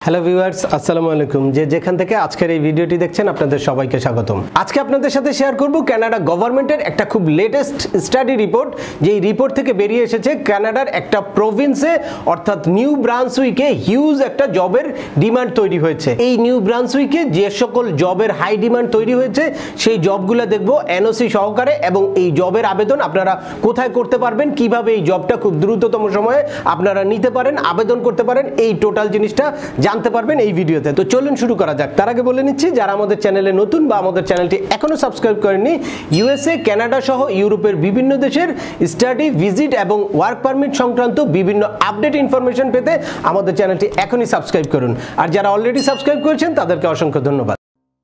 Hello viewers, আসসালামু আলাইকুম। যেখান থেকে আজকের এই ভিডিওটি দেখছেন আপনাদের সবাইকে স্বাগতম। আজকে আপনাদের সাথে শেয়ার করব কানাডা গভর্নমেন্টের একটা খুব লেটেস্ট স্টাডি রিপোর্ট। যেই রিপোর্ট থেকে বেরিয়ে এসেছে কানাডার একটা প্রভিন্সে অর্থাৎ নিউ ব্রান্সউইকে হিউজ একটা জবের ডিমান্ড তৈরি হয়েছে। এই নিউ ব্রান্সউইকে যে সকল জবের হাই ডিমান্ড তৈরি হয়েছে সেই জবগুলো দেখব এনওসি সহকারে, এবং এই জবের আবেদন আপনারা কোথায় করতে পারবেন, কিভাবে এই জবটা খুব দ্রুততম সময়ে আপনারা নিতে পারেন, আবেদন করতে পারেন, এই টোটাল জিনিসটা জানতে পারবেন এই ভিডিওতে। তো চলুন শুরু করা যাক। তার আগে বলে নিচ্ছি, যারা আমাদের চ্যানেলে নতুন বা আমাদের চ্যানেলটি এখনো সাবস্ক্রাইব করেননি, ইউএসএ, কানাডা সহ ইউরোপের বিভিন্ন দেশের স্টাডি, ভিজিট এবং ওয়ার্ক পারমিট সংক্রান্ত বিভিন্ন আপডেট ইনফরমেশন পেতে আমাদের চ্যানেলটি এখনই সাবস্ক্রাইব করুন। আর যারা অলরেডি সাবস্ক্রাইব করেছেন তাদেরকে অসংখ্য ধন্যবাদ।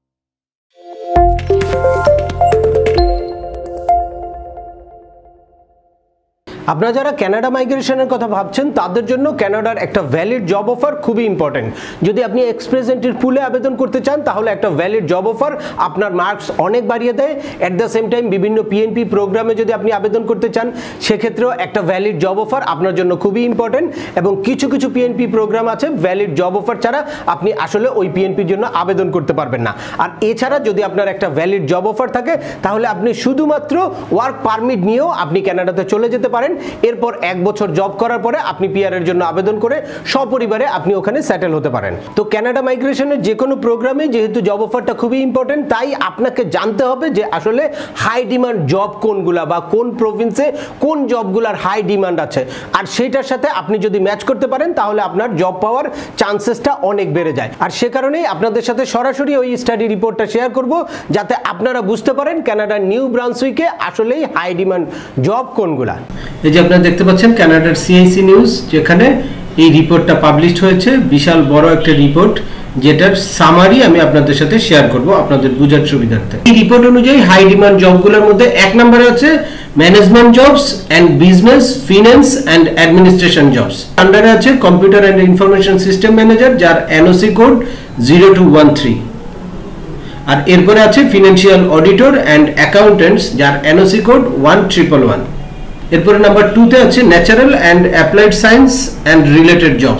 আপনারা যারা কানাডা মাইগ্রেশনের কথা ভাবছেন তাদের জন্য কানাডার একটা ভ্যালিড জব অফার খুবই ইম্পর্টেন্ট। যদি আপনি এক্সপ্রেস এন্ট্রির পুলে আবেদন করতে চান তাহলে একটা ভ্যালিড জব অফার আপনার মার্কস অনেক বাড়িয়ে দেয়। অ্যাট দ্য সেম টাইম বিভিন্ন পিএনপি প্রোগ্রামে যদি আপনি আবেদন করতে চান সেক্ষেত্রেও একটা ভ্যালিড জব অফার আপনার জন্য খুবই ইম্পর্টেন্ট। এবং কিছু কিছু পিএনপি প্রোগ্রাম আছে ভ্যালিড জব অফার ছাড়া আপনি আসলে ওই পিএনপির জন্য আবেদন করতে পারবেন না। আর এছাড়া যদি আপনার একটা ভ্যালিড জব অফার থাকে তাহলে আপনি শুধুমাত্র ওয়ার্ক পারমিট নিয়েও আপনি কানাডাতে চলে যেতে পারেন। এরপর 1 বছর জব করার পরে আপনি পিআর এর জন্য আবেদন করে সপরিবারে আপনি ওখানে সেটেল হতে পারেন। তো কানাডা মাইগ্রেশনের যে কোনো প্রোগ্রামে যেহেতু জব অফারটা খুবই ইম্পর্টেন্ট, তাই আপনাকে জানতে হবে যে আসলে হাই ডিমান্ড জব কোনগুলা বা কোন প্রভিন্সে কোন জবগুলার হাই ডিমান্ড আছে। আর সেইটার সাথে আপনি যদি ম্যাচ করতে পারেন তাহলে আপনার জব পাওয়ার চান্সেসটা অনেক বেড়ে যায়। আর সে কারণেই আপনাদের সাথে সরাসরি ওই স্টাডি রিপোর্টটা শেয়ার করব, যাতে আপনারা বুঝতে পারেন কানাডার নিউ ব্রান্সউইকে আসলেই হাই ডিমান্ড জব কোনগুলা। এই যে আপনারা দেখতে পাচ্ছেন কানাডার সিআইসি নিউজ, যেখানে এই রিপোর্টটা পাবলিশড হয়েছে। বিশাল বড় একটা রিপোর্ট, যেটার সামারি আমি আপনাদের সাথে শেয়ার করব আপনাদের বোঝার সুবিধার্থে। এই রিপোর্ট অনুযায়ী হাই ডিমান্ড জবগুলোর মধ্যে 1 নম্বরে আছে management jobs and business, finance and administration jobs. আন্ডারে আছে computer and information system manager, যার এনওসি কোড 0213। আর এরপরে আছে ফিনান্সিয়াল অডিটর এন্ড অ্যাকাউন্টেন্টস, যার এনওসি কোড 1111। এরপরে নাম্বার 2 তে আছে natural and applied science and related jobs.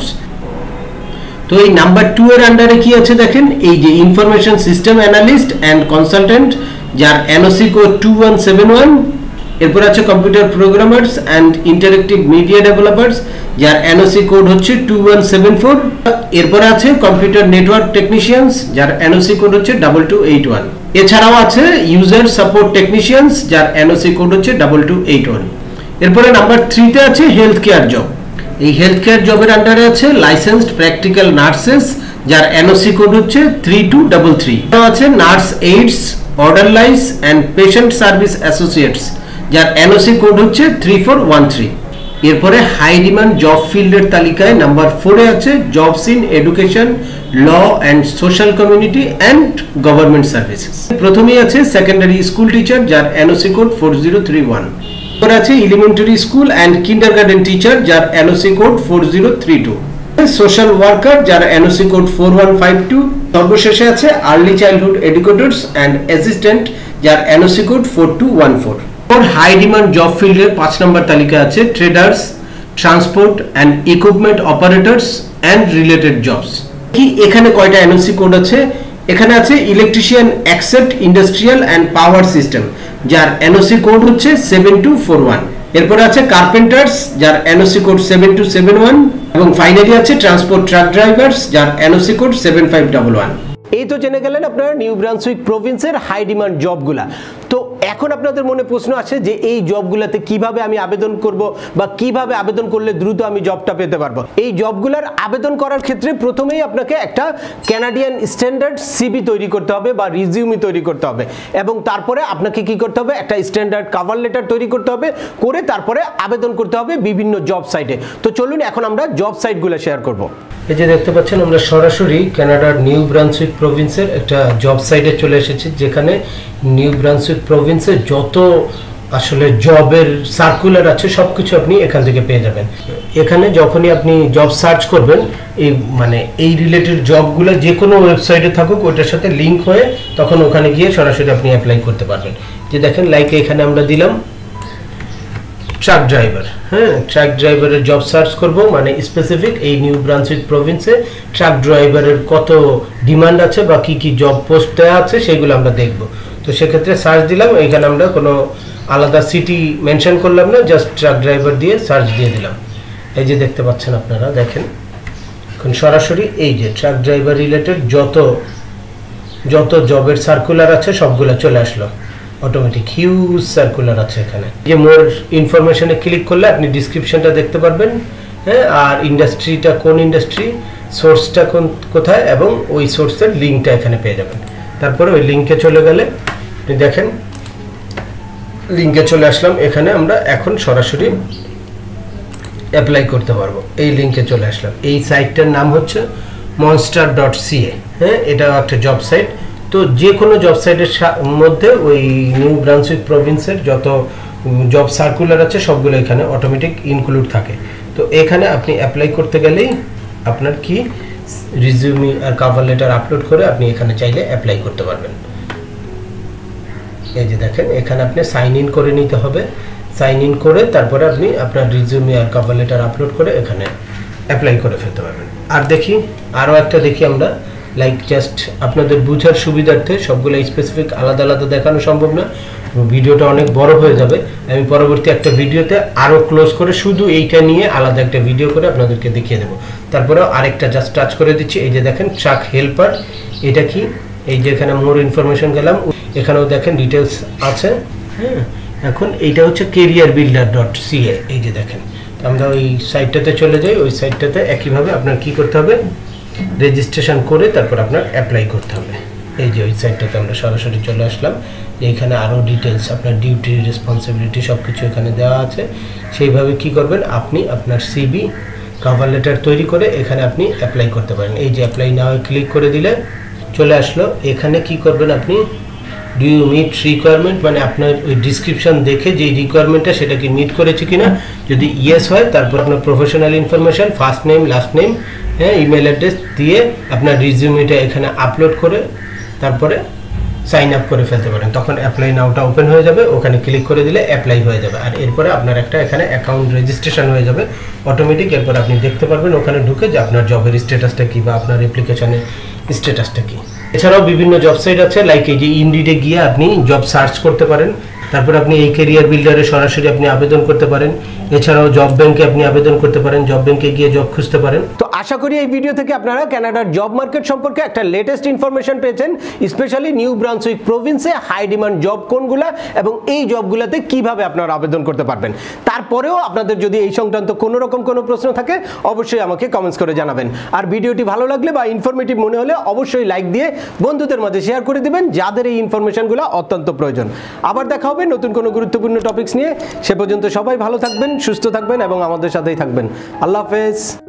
তো এই নাম্বার 2 এর আন্ডারে কি আছে দেখেন, এই যে information system analyst and consultant, যার এনওসি কোড 2171। এরপর আছে computer programmers and interactive media developers, যার এনওসি কোড হচ্ছে 2174। এরপর আছে কম্পিউটার নেটওয়ার্ক টেকনিশিয়ানস, যার এনওসি কোড হচ্ছে 2281। এছাড়াও আছে ইউজার সাপোর্ট টেকনিশিয়ানস, যার এনওসি কোড হচ্ছে 2281। এরপরে নাম্বার 3 তে আছে হেলথ কেয়ার জব। এই হেলথ কেয়ার জবের আন্ডারে আছে লাইসেন্সড প্র্যাকটিক্যাল নার্সেস, যার এনওসি কোড হচ্ছে 3233। আছে nurse AIDS, orderlies and patient service associates, যার এনওসি কোড হচ্ছে 3413। এরপরে হাই ডিমান্ড জব ফিল্ডের তালিকায় নাম্বার 4 এ আছে jobs in education, law and social community and government services. প্রথমেই আছে সেকেন্ডারি স্কুল টিচার, যার এনওসি কোড 4031। এরপর আছে elementary school and kindergarten teacher, যার এনওসি কোড 4032। সোশ্যাল ওয়ার্কার, যার এনওসি কোড 4152। সর্বশেষে আছে early childhood educators and assistant, যার NOC code 4214। High demand job ফিল্ডের 5 নম্বর তালিকা আছে traders, transport and equipment operators and related jobs. কি এখানে কয়টা এনওসি কোড আছে? এখানে আছে electrician except industrial and power system, যার এনওসি কোড হচ্ছে 7241। এরপর আছে কার্পেন্টার্স, যার এনওসি কোড 7271। এবং ফাইনালি আছে ট্রান্সপোর্ট ট্রাক ড্রাইভার্স, যার এনওসি কোড 7511। এই তো জেনে গেলেন আপনারা নিউ ব্রান্সউইক প্রভিন্সের হাই ডিমান্ড জবগুলা। তো এখন আপনাদের মনে প্রশ্ন আছে যে এই জবগুলোতে কিভাবে আমি আবেদন করব বা কিভাবে আবেদন করলে দ্রুত আমি জবটা পেতে পারবো। এই জবগুলোর আবেদন করার ক্ষেত্রে প্রথমেই আপনাকে একটা কানাডিয়ান স্ট্যান্ডার্ড সিভি তৈরি করতে হবে বা রিজিউমি তৈরি করতে হবে, এবং তারপরে আপনাকে কি করতে হবে, একটা স্ট্যান্ডার্ড কভার লেটার তৈরি করতে হবে, করে তারপরে আবেদন করতে হবে বিভিন্ন জব সাইটে। তো চলুন এখন আমরা জব সাইটগুলো শেয়ার করব। এই যে দেখতে পাচ্ছেন আমরা সরাসরি কানাডার নিউ ব্রান্সউইক প্রভিন্সের একটা জব সাইটে চলে এসেছি, যেখানে নিউ ব্রান্সউইক প্রভিন্সে যত আসলে জবের সার্কুলার আছে সবকিছু আপনি এখান থেকে পেয়ে যাবেন। এখানে যখনই আপনি জব সার্চ করবেন, এই রিলেটেড জবগুলো যে কোনো ওয়েবসাইটে থাকুক ওইটার সাথে লিঙ্ক হয়ে তখন ওখানে গিয়ে সরাসরি আপনি অ্যাপ্লাই করতে পারবেন। যে দেখেন লাইক এখানে আমরা দিলাম, ট্রাক ড্রাইভার। হ্যাঁ, ট্রাক ড্রাইভারের জব সার্চ করব, মানে স্পেসিফিক এই নিউ ব্রান্সউইক প্রভিন্সে ট্রাক ড্রাইভারের কত ডিমান্ড আছে বা কি কি জব পোস্ট দেওয়া আছে সেগুলো আমরা দেখব। তো সেক্ষেত্রে সার্চ দিলাম, এখানে আমরা কোনো আলাদা সিটি মেনশন করলাম না, জাস্ট ট্রাক ড্রাইভার দিয়ে সার্চ দিয়ে দিলাম। এই যে দেখতে পাচ্ছেন আপনারা, দেখেন এখন সরাসরি এই যে ট্রাক ড্রাইভার রিলেটেড যত জবের সার্কুলার আছে সবগুলো চলে আসলো অটোমেটিক, হিউজ সার্কুলার আছে এখানে। যে মোর ইনফরমেশনে ক্লিক করলে আপনি ডিসক্রিপশনটা দেখতে পারবেন। হ্যাঁ, আর ইন্ডাস্ট্রিটা কোন ইন্ডাস্ট্রি, সোর্সটা কোথায়, এবং ওই সোর্সের লিঙ্কটা এখানে পেয়ে যাবেন। তারপরে ওই লিঙ্কে চলে গেলে আপনি দেখেন, লিঙ্কে চলে আসলাম। এখানে আমরা এখন সরাসরি অ্যাপ্লাই করতে পারবো। এই লিঙ্কে চলে আসলাম। এই সাইটটার নাম হচ্ছে monster.ca। হ্যাঁ, এটা একটা জব সাইট। তো যে কোনো জব সাইটের মধ্যে ওই নিউ ব্রান্সউইক প্রভিন্সের যত জব সার্কুলার আছে সবগুলো এখানে অটোমেটিক ইনক্লুড থাকে। তো এখানে আপনি অ্যাপ্লাই করতে গেলেই আপনার কি রিজিউমি আর কভার লেটার আপলোড করে আপনি এখানে চাইলে অ্যাপ্লাই করতে পারবেন। এই যে দেখেন, এখানে আপনি সাইন ইন করে নিতে হবে। সাইন ইন করে তারপরে আপনি আপনার রিজিউমি আর কভার লেটার আপলোড করে এখানে অ্যাপ্লাই করে ফেলতে পারবেন। আর দেখি আরও একটা দেখি আমরা, লাইক জাস্ট আপনাদের বুঝার সুবিধার্থে, সবগুলো স্পেসিফিক আলাদা আলাদা দেখানো সম্ভব না, ভিডিওটা অনেক বড় হয়ে যাবে। আমি পরবর্তী একটা ভিডিওতে আরও ক্লোজ করে শুধু এইটা নিয়ে আলাদা একটা ভিডিও করে আপনাদেরকে দেখিয়ে দেবো। তারপরেও আরেকটা জাস্ট টাচ করে দিচ্ছি। এই যে দেখেন ট্রাক হেল্পার, এটা কি, এই যে এখানে মোর ইনফরমেশন গেলাম, এখানেও দেখেন ডিটেলস আছে। হ্যাঁ, এখন এইটা হচ্ছে careerbuilder.ca। এই যে দেখেন, আমরা ওই সাইটটাতে চলে যাই। ওই সাইটটাতে একইভাবে আপনার কি করতে হবে, রেজিস্ট্রেশন করে তারপর আপনার অ্যাপ্লাই করতে হবে। এই যে ওই সাইটটাতে আমরা সরাসরি চলে আসলাম। এইখানে আরও ডিটেলস, আপনার ডিউটি, রেসপন্সিবিলিটি সব কিছু এখানে দেওয়া আছে। সেইভাবে কি করবেন, আপনি আপনার সিভি, কভার লেটার তৈরি করে এখানে আপনি অ্যাপ্লাই করতে পারেন। এই যে অ্যাপ্লাই নাও ক্লিক করে দিলে চলে আসলো। এখানে কি করবেন আপনি, ডু ইউ মিট রিকোয়ারমেন্ট, মানে আপনার ওই ডিসক্রিপশন দেখে যে রিকোয়ারমেন্টটা সেটা কি মিট করেছে কিনা। যদি ইয়েস হয় তারপর আপনার professional information, first name, last name, হ্যাঁ, ইমেল অ্যাড্রেস দিয়ে আপনার রিজিউমিটা এখানে আপলোড করে তারপরে সাইন আপ করে ফেলতে পারেন। তখন অ্যাপ্লাই নাওটা ওপেন হয়ে যাবে, ওখানে ক্লিক করে দিলে অ্যাপ্লাই হয়ে যাবে। আর এরপরে আপনার একটা এখানে অ্যাকাউন্ট রেজিস্ট্রেশন হয়ে যাবে অটোমেটিক। এরপর আপনি দেখতে পারবেন ওখানে ঢুকে যে আপনার জবের স্ট্যাটাসটা কী বা আপনার অ্যাপ্লিকেশনের স্ট্যাটাসটা কী। এছাড়াও বিভিন্ন জব সাইট আছে, লাইক এই যে ইনডিডে গিয়ে আপনি জব সার্চ করতে পারেন। তারপর আপনি এই ক্যারিয়ার বিল্ডারে সরাসরি আপনি আবেদন করতে পারেন। এছাড়াও জব ব্যাংকে আপনি আবেদন করতে পারেন, জব ব্যাংকে গিয়ে জব খুঁজতে পারেন। তো আশা করি এই ভিডিও থেকে আপনারা কানাডার জব মার্কেট সম্পর্কে একটা লেটেস্ট ইনফরমেশন পেয়েছেন, স্পেশালি নিউ ব্রান্সউইক প্রভিন্সে হাই ডিমান্ড জব কোনগুলা এবং এই জবগুলোতে কিভাবে আপনারা আবেদন করতে পারবেন। তারপরেও আপনাদের যদি এই সংক্রান্ত কোনো রকম কোনো প্রশ্ন থাকে অবশ্যই আমাকে কমেন্টস করে জানাবেন। আর ভিডিওটি ভালো লাগলে বা ইনফরমেটিভ মনে হলে অবশ্যই লাইক দিয়ে বন্ধুদের মাঝে শেয়ার করে দিবেন যাদের এই ইনফরমেশনগুলো অত্যন্ত প্রয়োজন। আবার দেখা হবে নতুন কোনো গুরুত্বপূর্ণ টপিকস নিয়ে। সে পর্যন্ত সবাই ভালো থাকবেন, সুস্থ থাকবেন এবং আমাদের সাথেই থাকবেন। আল্লাহ হাফেজ।